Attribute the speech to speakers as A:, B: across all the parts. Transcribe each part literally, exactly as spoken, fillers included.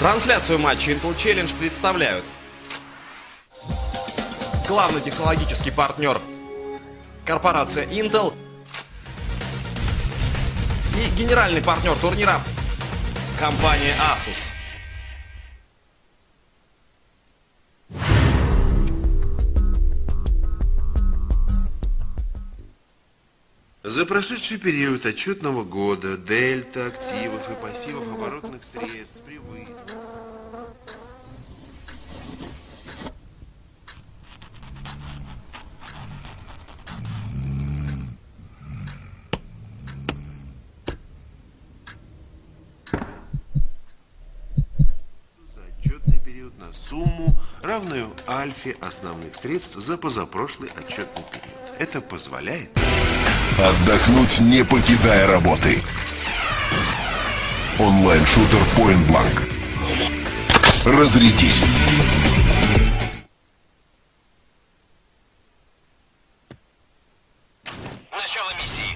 A: Трансляцию матча Intel Challenge представляют главный технологический партнер корпорация Intel и генеральный партнер турнира компания Asus.
B: За прошедший период отчетного года дельта активов и пассивов оборотных средств превысила. За отчетный период на сумму, равную альфе основных средств за позапрошлый отчетный период. Это позволяет
C: отдохнуть, не покидая работы. Онлайн-шутер Point Blank. Разрядись.
D: Начало миссии.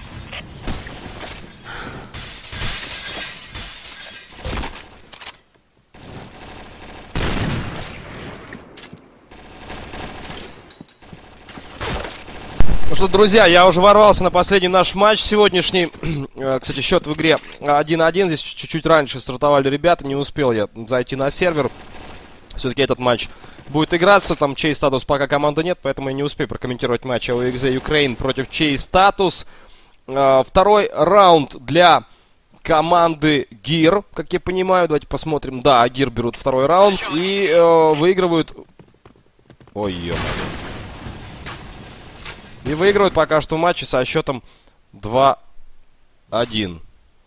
E: Ну что, друзья, я уже ворвался на последний наш матч сегодняшний. Кстати, счет в игре один-один. Здесь чуть-чуть раньше стартовали ребята. Не успел я зайти на сервер. Все-таки этот матч будет играться. Там чей статус пока команды нет, поэтому я не успею прокомментировать матч эй икс Ukraine против чей статус. Второй раунд для команды Gear, как я понимаю. Давайте посмотрим. Да, Gear берут второй раунд и э, выигрывают... Ой, ё-моё. И выигрывают пока что матчи со счетом два-один.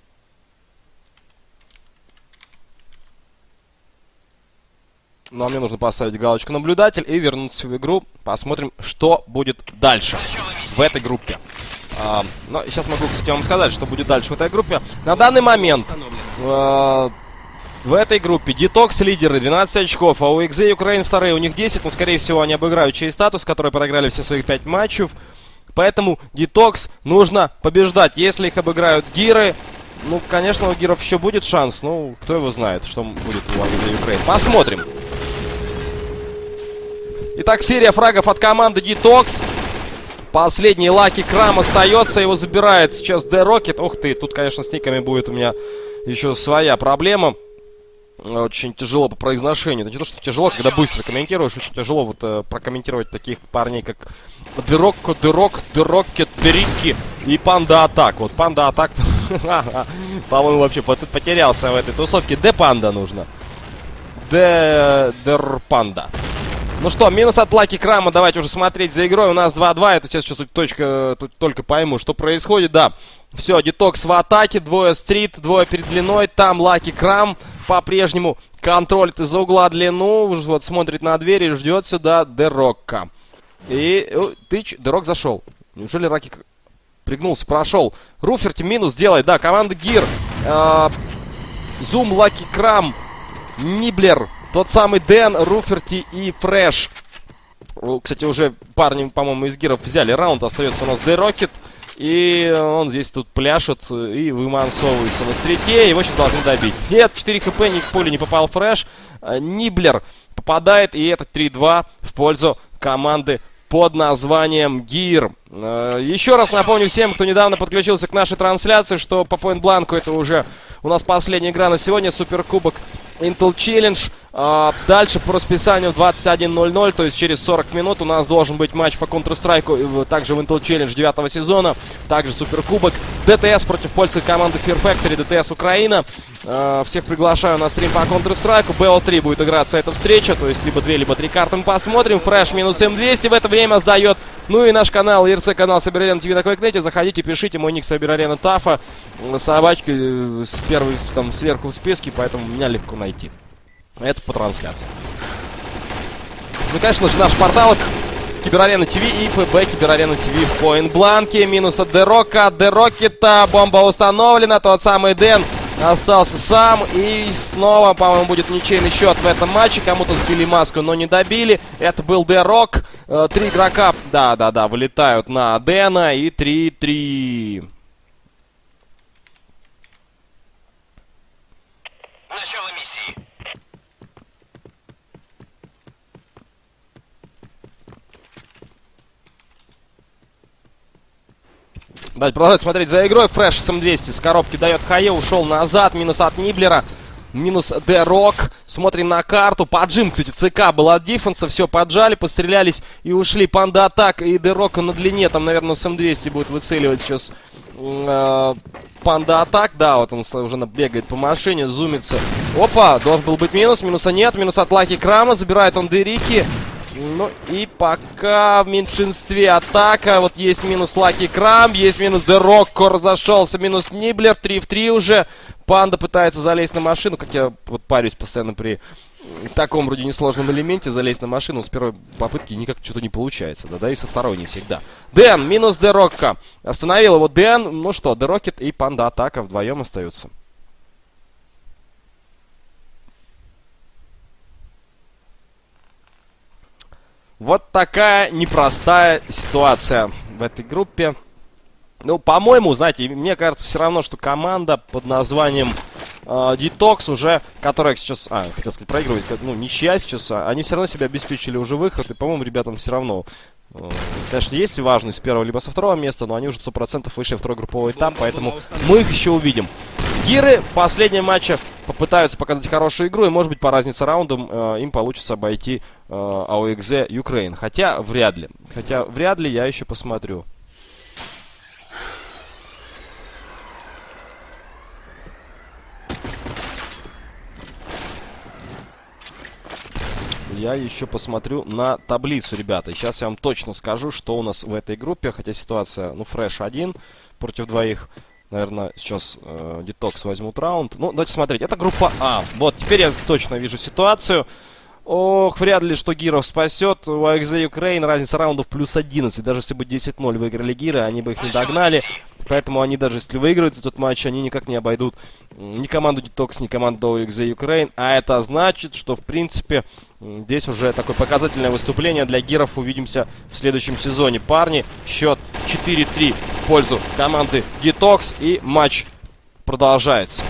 E: Ну, а мне нужно поставить галочку наблюдатель и вернуться в игру. Посмотрим, что будет дальше в этой группе. А, ну, сейчас могу, кстати, вам сказать, что будет дальше в этой группе. На данный момент а, в этой группе Dtox лидеры, двенадцать очков, а у эй икс Ukraine вторые, у них десять. Но, скорее всего, они обыграют чей статус, которые проиграли все своих пять матчев. Поэтому Dtox нужно побеждать. Если их обыграют гиры, ну, конечно, у гиров еще будет шанс. Ну, кто его знает, что будет у эй икс Ukraine. Посмотрим. Итак, серия фрагов от команды Dtox. Последний Лаки Крам остается. Его забирает сейчас Д-Рокет. Ух ты, тут, конечно, с никами будет у меня еще своя проблема. Очень тяжело по произношению. Это не то, что тяжело, когда быстро комментируешь. Очень тяжело вот э, прокомментировать таких парней, как Дырокко, Дырок, Дырокет, Дырикки и Панда Атак. Вот Панда Атак, по-моему, вообще потерялся в этой тусовке. Д Панда нужно. Д Дэр Панда. Ну что, минус от Лаки Крама. Давайте уже смотреть за игрой. У нас два-два. Это сейчас, сейчас тут, точка, тут только пойму, что происходит. Да, все, Dtox в атаке. Двое стрит, двое перед длиной. Там Лаки Крам по-прежнему контролит из-за угла длину. Вот смотрит на дверь и ждет сюда Дерокка. И тыч, Дерок зашел. Неужели Лаки пригнулся, прошел? Руферти минус делает. Да, команда Гир. Зум, Лаки Крам, Ниблер. Тот самый Дэн, Руферти и Фрэш. Кстати, уже парни, по-моему, из гиров взяли раунд. Остается у нас Д-Рокет. И он здесь тут пляшет и вымансовывается на стрите. Его сейчас должны добить. Нет, четыре хп, ни в поле не попал Фрэш. Ниблер попадает. И это три-два в пользу команды под названием Gear. Еще раз напомню всем, кто недавно подключился к нашей трансляции, что по Point Blank это уже у нас последняя игра на сегодня. Суперкубок Intel Challenge. А, дальше по расписанию двадцать один ноль ноль, то есть через сорок минут у нас должен быть матч по Counter-Strike, также в Intel Challenge девятого сезона, также Суперкубок. ДТС против польской команды Fear Factory, ДТС Украина. А, всех приглашаю на стрим по Counter-Strike. бэ о три будет играться эта встреча, то есть либо две, либо три карты мы посмотрим. Фрэш минус эм двести в это время сдает. Ну и наш канал, ай эр си канал Саберарена ТВ на Квейкнете. Заходите, пишите, мой ник Саберарена Тафа. Собачки с первой там сверху в списке, поэтому меня легко найти. Это по трансляции. Ну, конечно же, наш портал Киберарена ТВ и ПБ Киберарена ТВ в Point Blank. Минус от Д-Рока, Д-Рокета. Бомба установлена. Тот самый Дэн остался сам. И снова, по-моему, будет ничейный счет в этом матче. Кому-то сбили маску, но не добили. Это был Д-Рок. Три игрока, да-да-да, вылетают на Дэна. И три-три.
D: Начало миссии.
E: Давайте продолжать смотреть за игрой. Фреш эс эм двести с коробки дает хае, ушел назад, минус от Ниблера. Минус Д-Рок. Смотрим на карту. Поджим, кстати, ЦК был от диффенса. Все, поджали, пострелялись и ушли. Панда атак и Д-Рока на длине. Там, наверное, эс эм двести будет выцеливать сейчас э, Панда атак. Да, вот он уже бегает по машине, зумится. Опа, должен был быть минус. Минуса нет. Минус от Лаки Крама. Забирает он Дерики. Ну и пока в меньшинстве атака. Вот есть минус Лаки Крам, есть минус Д-Рок, Кор зашелся, минус Ниблер, три в три уже. Панда пытается залезть на машину, как я вот парюсь постоянно при таком вроде несложном элементе, залезть на машину. С первой попытки никак что-то не получается, да, да, и со второй не всегда. Дэн, минус Д-Рокка. Остановил его Дэн, ну что, Д-Рокет и Панда атака вдвоем остаются. Вот такая непростая ситуация в этой группе. Ну, по-моему, знаете, мне кажется все равно, что команда под названием э, Dtox уже, которая сейчас, а, хотел сказать, проигрывает, ну, ничья сейчас, они все равно себя обеспечили уже выход, и, по-моему, ребятам все равно, э, конечно, есть важность с первого либо со второго места, но они уже сто процентов вышли в второй групповой этап, поэтому мы их еще увидим. Гиры в последнем матче попытаются показать хорошую игру, и, может быть, по разнице раундам э, им получится обойти э, эй о экс зет Ukraine. Хотя вряд ли. Хотя вряд ли, я еще посмотрю. Я еще посмотрю на таблицу, ребята. Сейчас я вам точно скажу, что у нас в этой группе. Хотя ситуация, ну, Фреш один против двоих. Наверное, сейчас э, Dtox возьмут раунд. Ну, давайте смотреть. Это группа А. Вот, теперь я точно вижу ситуацию. Ох, вряд ли, что Гиров спасет. У эй о экс зет Ukraine разница раундов плюс одиннадцать. Даже если бы десять ноль выиграли Гиры, они бы их не догнали. Поэтому они, даже если выиграют этот матч, они никак не обойдут ни команду Dtox, ни команду эй о экс зет Ukraine. А это значит, что, в принципе, здесь уже такое показательное выступление для Гиров. Увидимся в следующем сезоне. Парни, счет четыре три в пользу команды Dtox. И матч продолжается.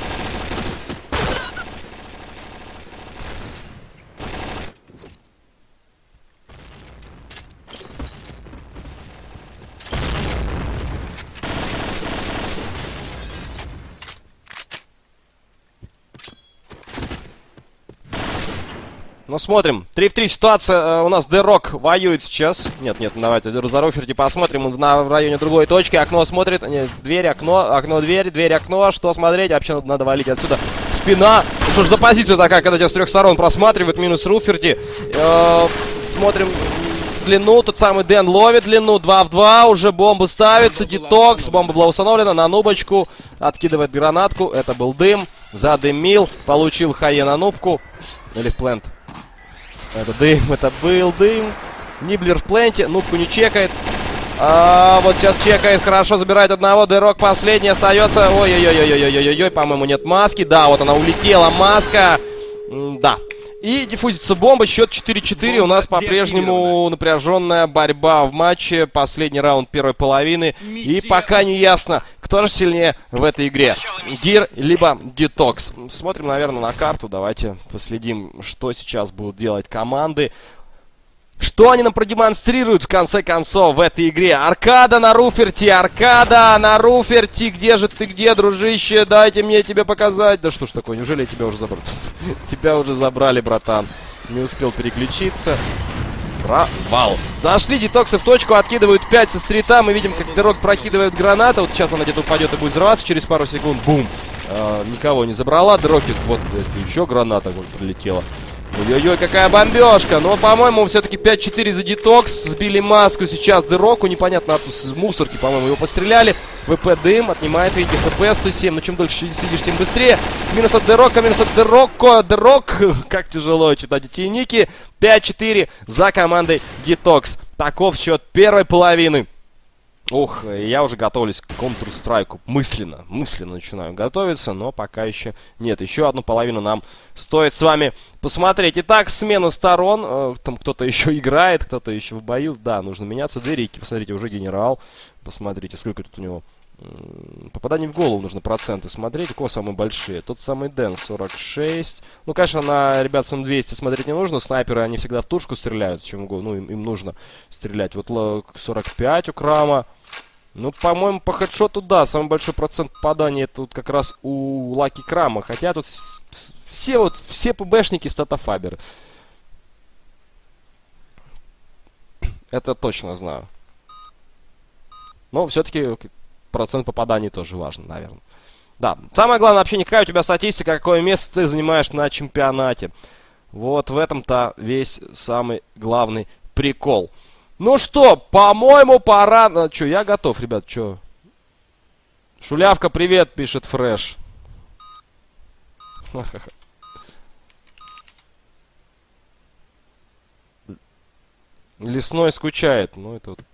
E: Ну, смотрим. три в три ситуация. У нас Д-Рок воюет сейчас. Нет, нет, давайте за Руферти посмотрим. Он на, в районе другой точки. Окно смотрит. Нет, дверь, окно, окно, дверь, дверь, окно. Что смотреть? Вообще надо, надо валить отсюда. Спина. Ну, что ж за позицию такая, когда тебя с трех сторон просматривают. Минус Руферти. Э-э, смотрим длину. Тот самый Дэн ловит длину. два в два. Уже бомба ставится. Dtox. Бомба была установлена на нубочку. Откидывает гранатку. Это был дым. Задымил. Получил хае на нубку. Или в плент. Это дым, это был дым. Ниблер в пленте, нубку не чекает. А, вот сейчас чекает, хорошо, забирает одного. Д-Рок последний остается. Ой-ой-ой-ой-ой-ой-ой, по-моему, нет маски. Да, вот она улетела, маска. М да. И диффузится бомба, счет четыре четыре. У нас по-прежнему напряженная борьба в матче. Последний раунд первой половины. И пока не ясно, кто же сильнее в этой игре. Гир либо Dtox. Смотрим, наверное, на карту. Давайте последим, что сейчас будут делать команды. Что они нам продемонстрируют в конце концов в этой игре? Аркада на Руферти, Аркада на Руферти. Где же ты, где, дружище? Дайте мне тебе показать. Да что ж такое, неужели я тебя уже забрал? Тебя уже забрали, братан. Не успел переключиться. Провал. Зашли Dtox в точку, откидывают пять со стрита. Мы видим, как Д-Рок прокидывает гранату. Вот сейчас она где-то упадет и будет взрываться. Через пару секунд, бум. А, никого не забрала. Д-Рокет, вот еще граната вот прилетела. Ой-ой-ой, какая бомбежка. Но, по-моему, все-таки пять четыре за Dtox. Сбили маску сейчас Д-Року. Непонятно, с мусорки, по-моему, его постреляли. ВП дым, отнимает, видите, ХП сто семь. Но чем дольше сидишь, тем быстрее. Минус от Д-Рока, минус от Д-Рока. Д-Рок, как тяжело читать эти ники. пять четыре за командой Dtox. Таков счет первой половины. Ух, я уже готовлюсь к Counter-Strike мысленно, мысленно начинаю готовиться, но пока еще нет. Еще одну половину нам стоит с вами посмотреть. Итак, смена сторон. Э, там кто-то еще играет, кто-то еще в бою. Да, нужно меняться. Дерики, посмотрите, уже генерал. Посмотрите, сколько тут у него попаданий в голову, нужно проценты смотреть. У кого самые большие? Тот самый Дэн, сорок шесть. Ну, конечно, на ребят с эм двести смотреть не нужно. Снайперы, они всегда в тушку стреляют, чем угодно. Ну, им, им нужно стрелять. Вот сорок пять у Крама. Ну, по-моему, по хедшоту, да, самый большой процент попадания это вот как раз у Лаки Крама. Хотя тут все вот, все ПБшники статофаберы. Это точно знаю. Но все-таки процент попаданий тоже важен, наверное. Да, самое главное вообще, какая у тебя статистика, какое место ты занимаешь на чемпионате. Вот в этом-то весь самый главный прикол. Ну что, по-моему, пора... Ну, что, я готов, ребят, что? Шулявка, привет, пишет Фреш. Лесной скучает. Ну, это вот...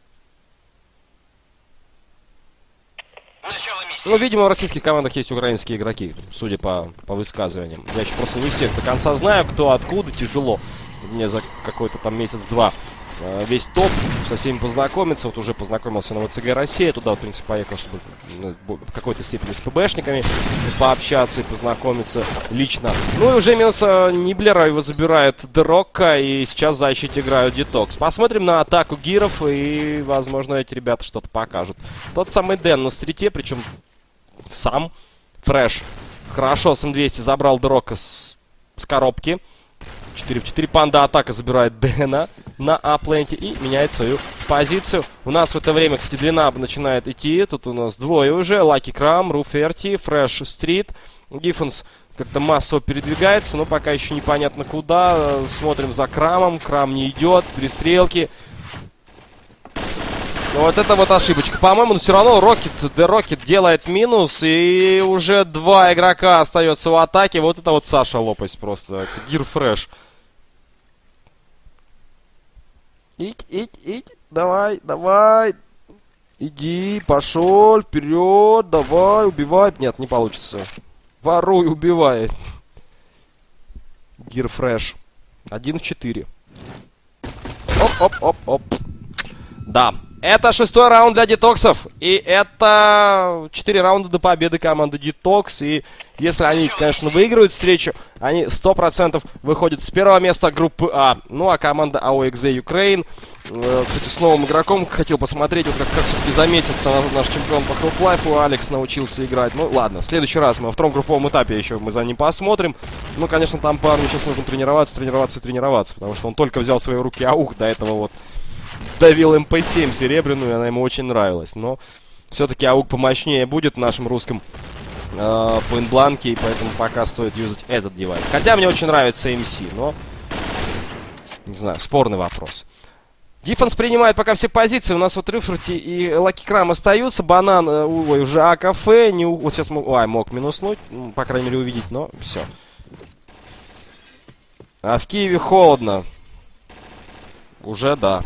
E: Ну, видимо, в российских командах есть украинские игроки, судя по, по высказываниям. Я еще просто не всех до конца знаю, кто откуда, тяжело. Мне за какой-то там месяц-два э, весь топ со всеми познакомиться. Вот уже познакомился на ВЦГ Россия. Туда, в принципе, поехал, чтобы ну, в какой-то степени с ПБшниками пообщаться и познакомиться лично. Ну и уже минус Ниблера, его забирает Дрока. И сейчас в защите играют Dtox. Посмотрим на атаку гиров. И, возможно, эти ребята что-то покажут. Тот самый Дэн на стрите, причем сам Фреш хорошо с эм двести забрал Дрока с, с коробки. четыре в четыре. Панда атака забирает Дэна на апленте и меняет свою позицию. У нас в это время, кстати, длина начинает идти. Тут у нас двое уже. Лаки Крам, Руферти, Фреш Стрит. Диффенс как-то массово передвигается, но пока еще непонятно куда. Смотрим за Крамом. Крам не идет. Перестрелки. Вот это вот ошибочка. По-моему, но все равно Рокет, Д Рокет делает минус. И уже два игрока остается в атаке. Вот это вот Саша лопасть просто. Это Гир Фреш. Ить, ить, ить. Давай, давай. Иди, пошел, вперед. Давай, убивай. Нет, не получится. Воруй, убивай. Гир Фреш. один в четыре. Оп-оп-оп-оп. Да. Это шестой раунд для Dtox'ов. И это четыре раунда до победы команды Dtox. И если они, конечно, выигрывают встречу, они сто процентов выходят с первого места группы А. Ну, а команда эй о экс зет Ukraine, э, кстати, с новым игроком хотел посмотреть, вот как, как все-таки за месяц наш чемпион по Half-Life Алекс научился играть. Ну, ладно, в следующий раз мы во втором групповом этапе еще мы за ним посмотрим. Ну, конечно, там парню сейчас нужно тренироваться, тренироваться и тренироваться, потому что он только взял в свои руки аух, до этого вот давил эм пэ семь серебряную, она ему очень нравилась. Но все-таки аук помощнее будет в нашем русском э, поинтбланке, и поэтому пока стоит юзать этот девайс. Хотя мне очень нравится эм си, но не знаю, спорный вопрос. Диффенс принимает пока все позиции. У нас вот Рюферти и Лаки Крам остаются. Банан, э, ой, уже АКФ. Не, вот сейчас мог, ой, мог минуснуть, ну, по крайней мере увидеть, но все. А в Киеве холодно. Уже да.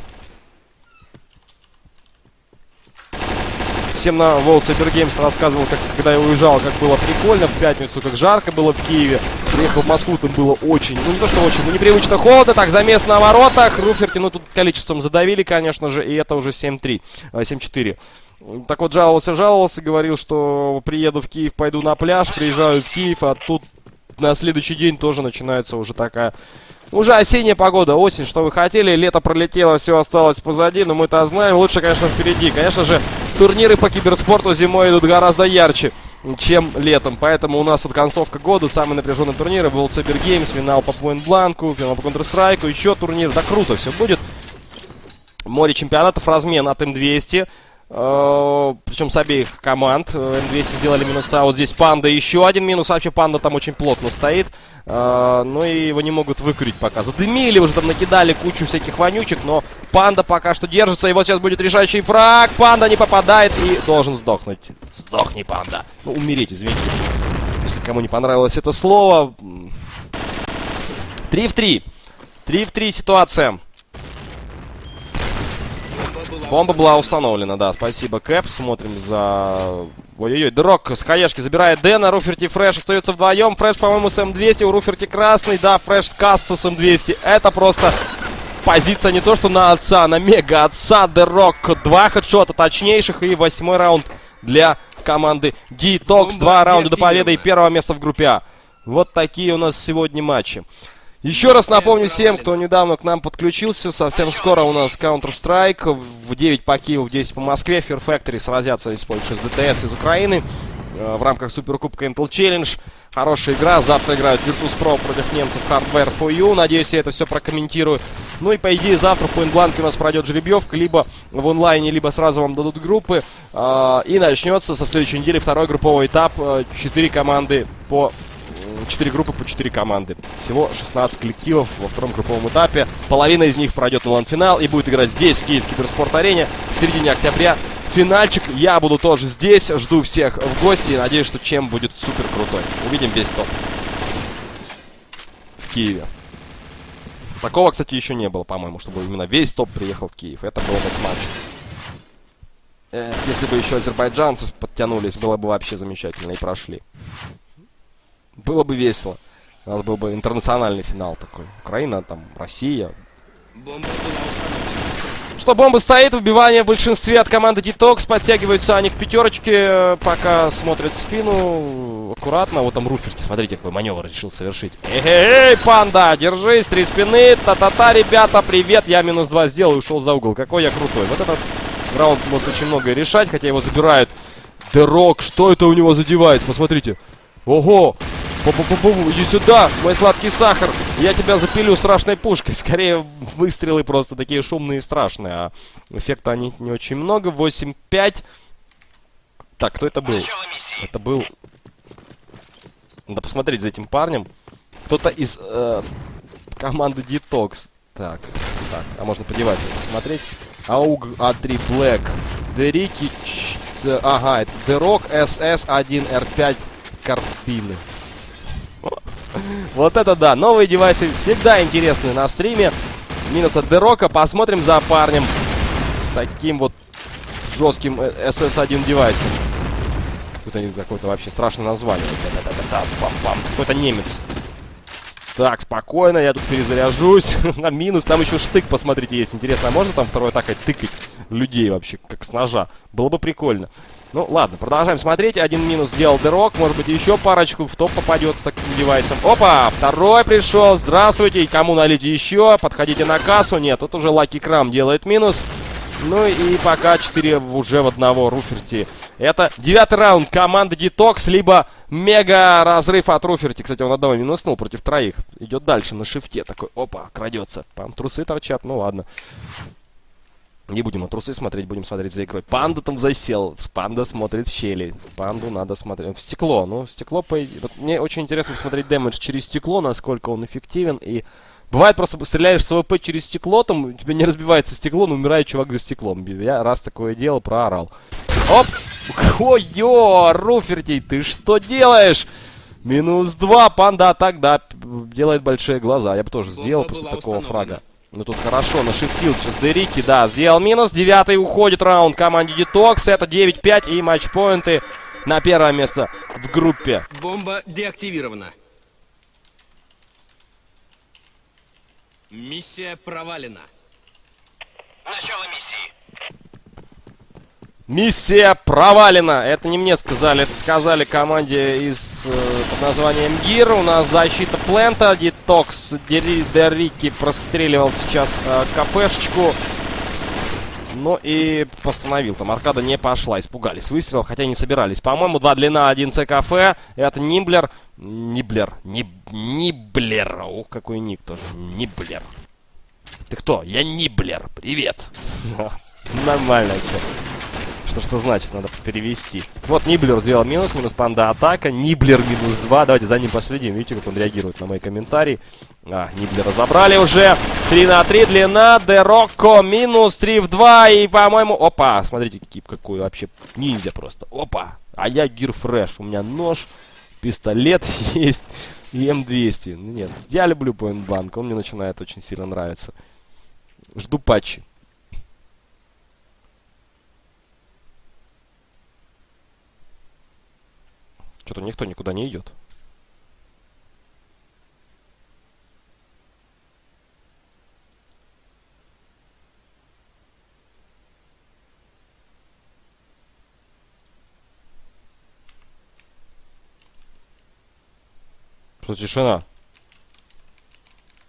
E: Всем на World Cyber Games рассказывал, как, когда я уезжал, как было прикольно в пятницу, как жарко было в Киеве. Приехал в Москву, там было очень, ну не то что очень, но непривычно холодно. Так, замес на воротах. Руферти, ну тут количеством задавили, конечно же, и это уже семь три, семь четыре. Так вот, жаловался, жаловался, говорил, что приеду в Киев, пойду на пляж, приезжаю в Киев, а тут на следующий день тоже начинается уже такая... Уже осенняя погода, осень, что вы хотели, лето пролетело, все осталось позади, но мы-то знаем, лучше, конечно, впереди. Конечно же, турниры по киберспорту зимой идут гораздо ярче, чем летом, поэтому у нас вот концовка года, самые напряженные турниры, World Cyber Games, финал по Point-Blank, финал по Counter-Strike, еще турнир, да круто все будет. Море чемпионатов, размен от эм двести. Uh, причем с обеих команд. эм двести сделали минуса. Вот здесь Панда еще один минус. Вообще Панда там очень плотно стоит. Uh, ну и его не могут выкурить пока. Задымили, уже там накидали кучу всяких вонючек. Но Панда пока что держится. И вот сейчас будет решающий фраг. Панда не попадает и должен сдохнуть. Сдохни, Панда. Ну, умереть, извините, если кому не понравилось это слово. три в три. три в три ситуация. Бомба была установлена, да, спасибо, Кэп. Смотрим за... Ой-ой-ой, Дрок с хаешки забирает Дэна. Руферти и Фреш остаются вдвоем. Фреш, по-моему, с эм двести, у Руферти красный. Да, Фреш с касса с эм двести. Это просто позиция не то что на отца, на мега отца. Дрок, два хедшота точнейших и восьмой раунд для команды Dtox. Два раунда до победы и первого места в группе А. Вот такие у нас сегодня матчи. Еще раз напомню всем, кто недавно к нам подключился, совсем скоро у нас Counter-Strike, в девять по Киеву, в десять по Москве, Fear Factory сразятся из Польши с ди ти эс из Украины в рамках Суперкубка Intel Challenge. Хорошая игра, завтра играют Virtus.pro против немцев Hardware фор ю, надеюсь, я это все прокомментирую. Ну и по идее завтра в Point Blank у нас пройдет жеребьевка, либо в онлайне, либо сразу вам дадут группы. И начнется со следующей недели второй групповой этап, четыре команды по... четыре группы по четыре команды. Всего шестнадцать коллективов во втором групповом этапе. Половина из них пройдет на лан-финал и будет играть здесь, в Киев, в Киберспорт-арене в середине октября. Финальчик. Я буду тоже здесь. Жду всех в гости и надеюсь, что чем будет супер крутой. Увидим весь топ в Киеве. Такого, кстати, еще не было, по-моему, чтобы именно весь топ приехал в Киев. Это было бы смачно. Э, если бы еще азербайджанцы подтянулись, было бы вообще замечательно и прошли. Было бы весело. У нас был бы интернациональный финал такой. Украина, там, Россия.
D: Бомба была установлена.
E: Что, бомба стоит, выбивание в большинстве от команды Dtox. Подтягиваются они к пятерочке, пока смотрят в спину. Аккуратно. Вот там Руферти, смотрите, какой маневр решил совершить. Эй, панда, держись, три спины. Та-та-та, ребята, привет. Я минус два сделал и ушел за угол. Какой я крутой. Вот этот раунд может очень многое решать, хотя его забирают. Дерок, что это у него за девайс? Посмотрите. Ого! Бу-бу-бу-бу, иди сюда, мой сладкий сахар. Я тебя запилю страшной пушкой. Скорее, выстрелы просто такие шумные и страшные. А эффекта они не очень много. восемь пять. Так, кто это был? Это был... Надо посмотреть за этим парнем. Кто-то из э, команды Dtox. Так, так, а можно по девайсам посмотреть. Ауг а три Black. Дерики... Ага, это Дерок эс эс один эр пять Карпины. Вот это да, новые девайсы всегда интересны на стриме. Минус от Дерока, посмотрим за парнем с таким вот жестким эс эс один девайсом. Какое-то какое-то вообще страшное название. Какой-то немец. Так, спокойно, я тут перезаряжусь. На минус, там еще штык, посмотрите, есть. Интересно, а можно там второй атакой тыкать людей вообще, как с ножа? Было бы прикольно. Ну, ладно, продолжаем смотреть. Один минус сделал Дерок. Может быть, еще парочку в топ попадет с таким девайсом. Опа! Второй пришел. Здравствуйте. И кому налить еще? Подходите на кассу. Нет, тут уже Лаки Крам делает минус. Ну и пока четыре уже в одного Руферти. Это девятый раунд команды Dtox, либо мега разрыв от Руферти. Кстати, он одного минуснул против троих. Идет дальше на шифте. Такой, опа, крадется. Там трусы торчат. Ну ладно. Не будем на трусы смотреть, будем смотреть за игрой. Панда там засел. Панда смотрит в щели. Панду надо смотреть. В стекло. Ну, стекло по... Вот мне очень интересно посмотреть дэмэдж через стекло, насколько он эффективен. И бывает просто стреляешь с АВП через стекло, там у тебя не разбивается стекло, но умирает чувак за стеклом. Я раз такое дело проорал. Оп! Ой-ё! Руфертей, ты что делаешь? Минус два. Панда так, да, делает большие глаза. Я бы тоже сделал после такого фрага. Ну тут хорошо, нашифтил сейчас Дерики, да, сделал минус. Девятый уходит раунд команде Dtox. Это девять пять и матчпоинты на первое место в группе.
D: Бомба деактивирована. Миссия провалена. Начало миссии.
E: Миссия провалена. Это не мне сказали, это сказали команде из э, под названием Gear. У нас защита плента. Dtox Дерики простреливал сейчас э, КПшечку. Ну и постановил. Там аркада не пошла. Испугались выстрел, хотя не собирались. По-моему, два длина, один ЦКФ. Это Нимблер. Ниблер. Ниб... Ниблер. Ух, какой ник тоже. Ниблер. Ты кто? Я Ниблер. Привет. Нормально, че. Что, что значит, надо перевести. Вот Ниблер сделал минус, минус Панда атака. Ниблер минус два. Давайте за ним последим. Видите, как он реагирует на мои комментарии. А, Ниблера забрали уже. три на три длина. Дероко минус три в два. И, по-моему... Опа, смотрите, какой вообще ниндзя просто. Опа. А я Гир Фреш. У меня нож, пистолет есть и эм двести. Ну, нет, я люблю Point Blank. Он мне начинает очень сильно нравиться. Жду патчи. Что-то никто никуда не идет. Что тишина?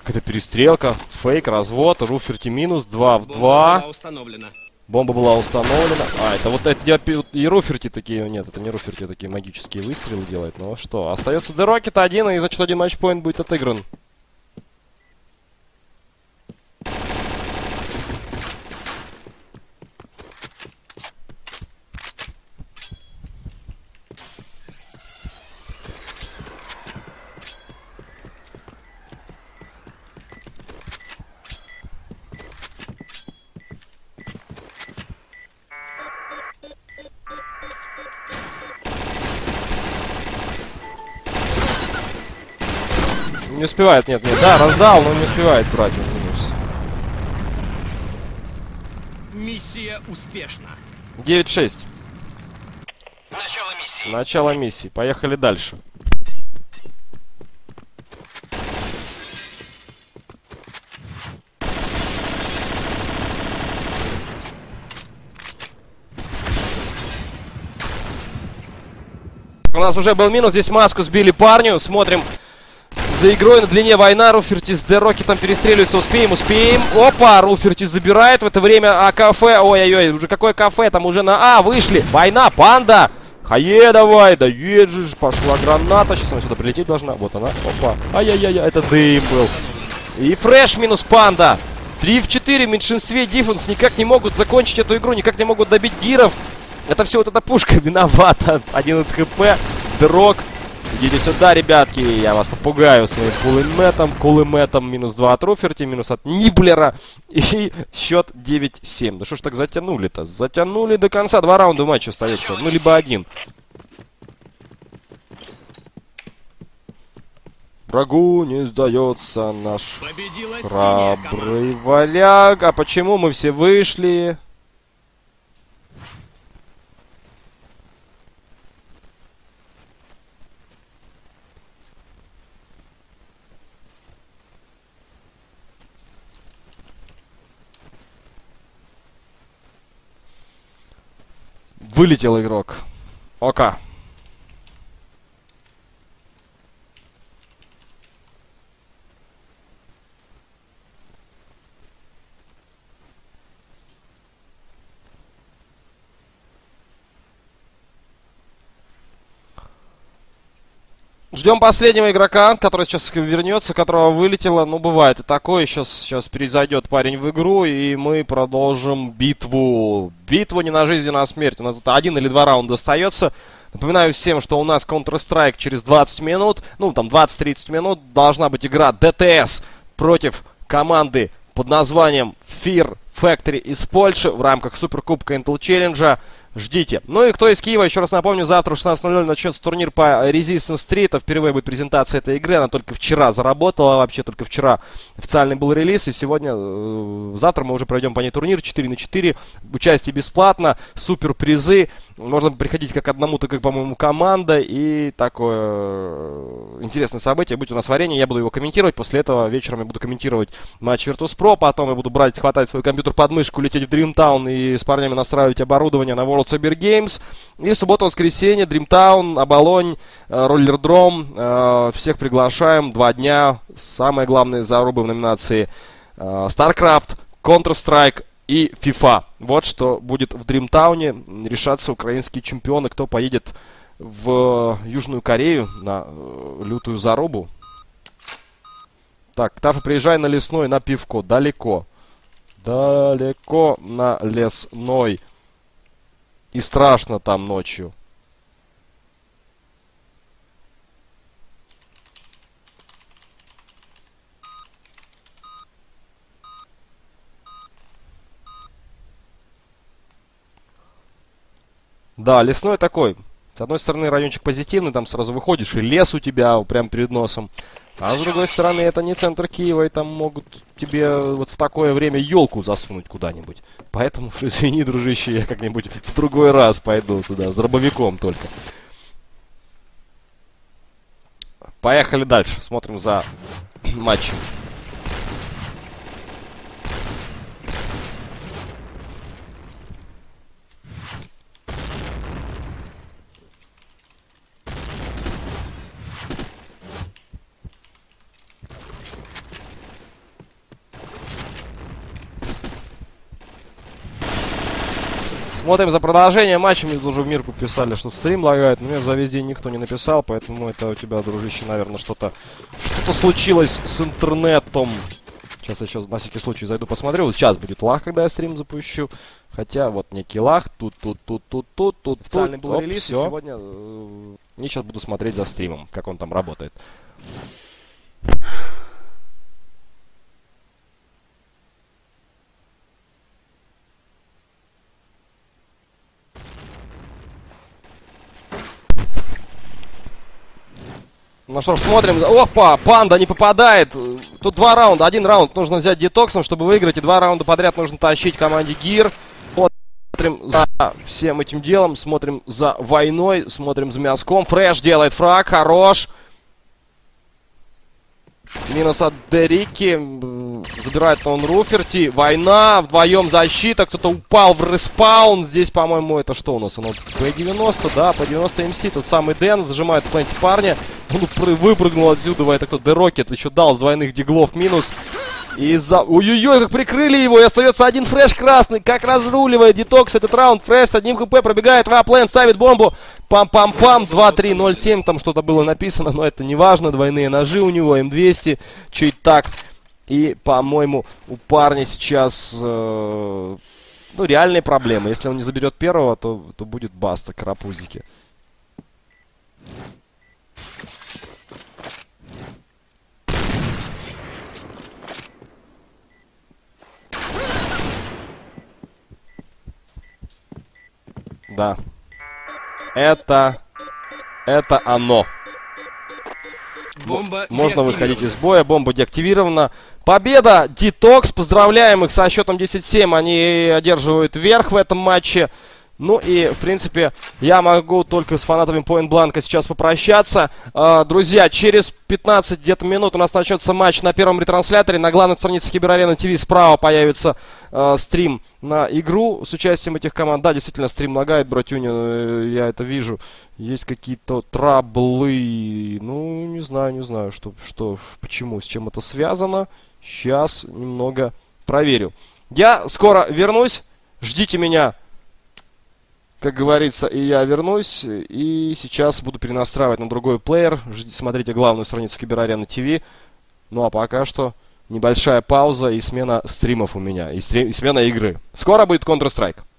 E: Какая-то перестрелка, фейк, развод, Руферти минус, два в
D: Бомба
E: два.
D: была установлена.
E: Бомба была установлена. А, это вот это и Руферти такие, нет, это не Руферти такие магические выстрелы делает. Ну что, остается Дерокет один, и значит один матчпоинт будет отыгран. Не успевает, нет, нет, да, раздал, но не успевает брать он минус.
D: Миссия успешна.
E: девять шесть.
D: Начало миссии.
E: Начало миссии. Поехали дальше. У нас уже был минус, здесь маску сбили парню. Смотрим за игрой на длине война. Руферти с Дерокетом перестреливаются. Успеем, успеем. Опа, Руферти забирает в это время. А кафе, ой-ой-ой, уже какое кафе, там уже на А вышли. Война, панда. Хае, давай, да едешь. Пошла граната, сейчас она сюда прилететь должна. Вот она, опа. Ай-яй-яй, это дым был. И фреш минус панда. три в четыре в меньшинстве. Диффенс никак не могут закончить эту игру, никак не могут добить гиров. Это все вот эта пушка виновата. одиннадцать хп. Дрог. Идите сюда, ребятки. Я вас попугаю своим кулеметом. Кулеметом минус два от Руферти, минус от Ниблера. И счет девять семь. Да что ж так затянули-то? Затянули до конца. Два раунда матча остается. Ну, либо один. Врагу не сдается наш
D: Победила
E: храбрый варяг. А почему мы все вышли? Вылетел игрок. Ока. Ждем последнего игрока, который сейчас вернется, которого вылетело. Ну, бывает и такое. Сейчас, сейчас перезайдет парень в игру, и мы продолжим битву. Битву не на жизнь, а на смерть. У нас тут один или два раунда остается. Напоминаю всем, что у нас Counter-Strike через двадцать минут, ну, там двадцать-тридцать минут, должна быть игра ДТС против команды под названием Fear Factory из Польши в рамках Суперкубка Intel Challenge. Ждите. Ну и кто из Киева, еще раз напомню, завтра в шестнадцать ноль ноль начнется турнир по Resistance три. Это впервые будет презентация этой игры. Она только вчера заработала, вообще только вчера официальный был релиз. И сегодня, э, завтра мы уже проведем по ней турнир четыре на четыре. Участие бесплатно, супер призы. Можно приходить как одному, так как, по-моему, команда. И такое э, интересное событие. Будет у нас варенье, я буду его комментировать. После этого вечером я буду комментировать матч Virtus.pro. Потом я буду брать, хватать свой компьютер под мышку, лететь в Dreamtown и с парнями настраивать оборудование на World Cyber Games. И суббота-воскресенье, Dreamtown, Оболонь, Роллердром. Э, всех приглашаем. Два дня. Самые главные зарубы в номинации э, StarCraft, Counter-Strike и FIFA. Вот что будет в Дримтауне. Решатся украинские чемпионы, кто поедет в Южную Корею на э, лютую зарубу. Так, Тафа, приезжай на Лесной, на пивко. Далеко. Далеко на Лесной. И страшно там ночью. Да, Лесной такой. С одной стороны, райончик позитивный, там сразу выходишь, и лес у тебя прям перед носом. А с другой стороны, это не центр Киева, и там могут тебе вот в такое время елку засунуть куда-нибудь. Поэтому, извини, дружище, я как-нибудь в другой раз пойду туда, с дробовиком только. Поехали дальше, смотрим за матчем. Смотрим за продолжение матча. Мне уже в мирку писали, что стрим лагает. Но мне за весь день никто не написал, поэтому это у тебя, дружище, наверное, что-то что-то случилось с интернетом. Сейчас я еще на всякий случай зайду посмотрю. Вот сейчас будет лаг, когда я стрим запущу. Хотя вот некий лаг. Тут, тут, тут, тут, тут, тут. Официальный был релиз. И сегодня э, я сейчас буду смотреть за стримом, как он там работает. Ну что ж, смотрим. Опа, панда не попадает. Тут два раунда. Один раунд нужно взять Dtox, чтобы выиграть. И два раунда подряд нужно тащить команде Gear. Смотрим за всем этим делом. Смотрим за войной. Смотрим за мяском. Фреш делает фраг. Хорош. Минус от Дерики. Забирает он Руферти. Война. Вдвоем защита. Кто-то упал в респаун. Здесь, по-моему, это что у нас? Оно пэ девяносто, да, пэ девяносто эм си. Тот самый Дэн. Зажимает планете парня. Он выпрыгнул отсюда. Это кто? Дерокет еще дал с двойных диглов минус. И за... Ой-ой-ой, как прикрыли его. И остается один фреш красный. Как разруливает Dtox этот раунд. Фреш с одним хп пробегает в аплен. Ставит бомбу. Пам-пам-пам. два три ноль семь. Там что-то было написано, но это не важно. Двойные ножи у него. эм двести. Чуть так. И, по-моему, у парня сейчас... Э... Ну, реальные проблемы. Если он не заберет первого, то, то будет баста. Карапузики. Да. Это... Это оно.
D: Бомба
E: Можно выходить из боя. Бомба деактивирована. Победа Dtox. Поздравляем их со счетом десять семь. Они одерживают верх в этом матче. Ну и, в принципе, я могу только с фанатами Point Blank сейчас попрощаться. Э, друзья, через пятнадцать где-то минут у нас начнется матч на первом ретрансляторе. На главной странице Киберарена ТВ справа появится э, стрим на игру с участием этих команд. Да, действительно, стрим лагает, братюня, э, я это вижу. Есть какие-то траблы. Ну, не знаю, не знаю, что, что, почему, с чем это связано. Сейчас немного проверю. Я скоро вернусь. Ждите меня. Как говорится, и я вернусь, и сейчас буду перенастраивать на другой плеер. Ждите, смотрите главную страницу Киберарена ТВ. Ну а пока что небольшая пауза и смена стримов у меня, и, стрим, и смена игры. Скоро будет Counter-Strike.